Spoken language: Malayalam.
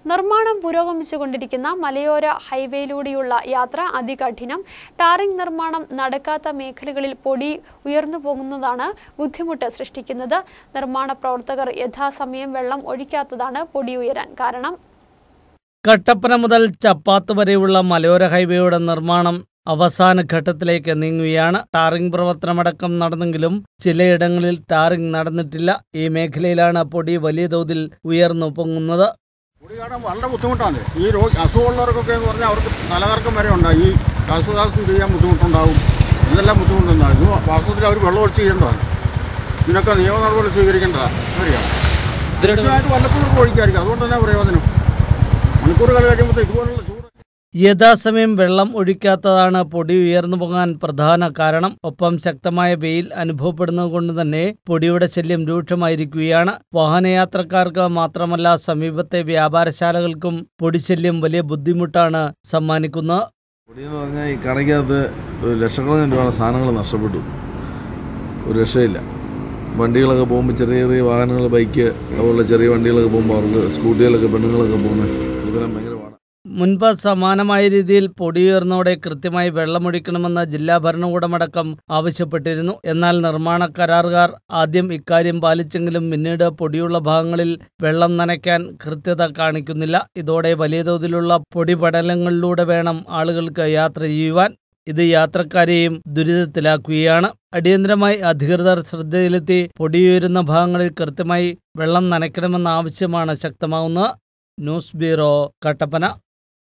നിർമ്മാണം പുരോഗമിച്ചുകൊണ്ടിരിക്കുന്ന മലയോര ഹൈവേയിലൂടെയുള്ള യാത്ര അതികഠിനം. ടാറിംഗ് നിർമ്മാണം നടക്കാത്ത മേഖലകളിൽ പൊടി ഉയർന്നു പോകുന്നതാണ് ബുദ്ധിമുട്ട് സൃഷ്ടിക്കുന്നത്. നിർമ്മാണ പ്രവർത്തകർ യഥാസമയം വെള്ളം ഒഴിക്കാത്തതാണ് പൊടി ഉയരാൻ കാരണം. കട്ടപ്പന മുതൽ ചപ്പാത്ത് വരെയുള്ള മലയോര ഹൈവേയുടെ നിർമ്മാണം അവസാന ഘട്ടത്തിലേക്ക് നീങ്ങുകയാണ്. ടാറിംഗ് പ്രവർത്തനമടക്കം നടന്നെങ്കിലും ചിലയിടങ്ങളിൽ ടാറിംഗ് നടന്നിട്ടില്ല. ഈ മേഖലയിലാണ് പൊടി വലിയ തോതിൽ ഉയർന്നു പൊങ്ങുന്നത്. പൊടി കാരണം വളരെ ബുദ്ധിമുട്ടാണ്. ഈ അസുഖമുള്ളവർക്കൊക്കെ എന്ന് പറഞ്ഞാൽ അവർക്ക് തലകറക്കം വരെ ഉണ്ടാകും. ഈ ശ്വാസോച്ഛ്വാസം ചെയ്യാൻ ബുദ്ധിമുട്ടുണ്ടാകും. ഇതെല്ലാം ബുദ്ധിമുട്ടുണ്ടാകും. വാസ്തവത്തിൽ അവർ വെള്ളം ഒഴിച്ച് ചെയ്യേണ്ടതാണ്. ഇതിനൊക്കെ നിയമ നടപടി സ്വീകരിക്കേണ്ടതാണ്. അറിയാം, തീർച്ചയായിട്ടും വല്ലപ്പോഴും ഒഴിക്കായിരിക്കും. അതുകൊണ്ട് തന്നെ പ്രയോജനം. മണിക്കൂറുകൾ കഴിയുമ്പോൾ ഇതുപോലുള്ള ചൂട് യഥാസമയം വെള്ളം ഒഴിക്കാത്തതാണ് പൊടി ഉയർന്നു പോകാൻ പ്രധാന കാരണം. ഒപ്പം ശക്തമായ വെയിൽ അനുഭവപ്പെടുന്നത് കൊണ്ട് തന്നെ പൊടിയുടെ ശല്യം രൂക്ഷമായിരിക്കുകയാണ്. വാഹനയാത്രക്കാർക്ക് മാത്രമല്ല സമീപത്തെ വ്യാപാരശാലകൾക്കും പൊടിശല്യം വലിയ ബുദ്ധിമുട്ടാണ് സമ്മാനിക്കുന്നത്. പൊടി എന്ന് പറഞ്ഞാൽ ഈ കടയ്ക്കകത്ത് ലക്ഷക്കണക്കിന് രൂപ സാധനങ്ങൾ നഷ്ടപ്പെട്ടു. ഒരു രക്ഷയില്ല. വണ്ടികളൊക്കെ പോകുമ്പോൾ ചെറിയ ചെറിയ വാഹനങ്ങൾ, ബൈക്ക്, അതുപോലെ ചെറിയ വണ്ടികളൊക്കെ പോകുമ്പോൾ അവർക്ക് സ്കൂട്ടികളൊക്കെ പെണ്ണുങ്ങളൊക്കെ പോകുന്നത് ഇതെല്ലാം ഭയങ്കര പാടാണ്. മുൻപ് സമാനമായ രീതിയിൽ പൊടിയുയർന്നോടെ കൃത്യമായി വെള്ളമൊഴിക്കണമെന്ന് ജില്ലാ ഭരണകൂടമടക്കം ആവശ്യപ്പെട്ടിരുന്നു. എന്നാൽ നിർമ്മാണ കരാറുകാർ ആദ്യം ഇക്കാര്യം പാലിച്ചെങ്കിലും പിന്നീട് പൊടിയുള്ള ഭാഗങ്ങളിൽ വെള്ളം നനയ്ക്കാൻ കൃത്യത കാണിക്കുന്നില്ല. ഇതോടെ വലിയ തോതിലുള്ള പൊടിപടലങ്ങളിലൂടെ വേണം ആളുകൾക്ക് യാത്ര ചെയ്യുവാൻ. ഇത് യാത്രക്കാരെയും ദുരിതത്തിലാക്കുകയാണ്. അടിയന്തരമായി അധികൃതർ ശ്രദ്ധയിലെത്തി പൊടിയുയരുന്ന ഭാഗങ്ങളിൽ കൃത്യമായി വെള്ളം നനയ്ക്കണമെന്ന ആവശ്യമാണ് ശക്തമാവുന്നത്. News bureau, Kattappana.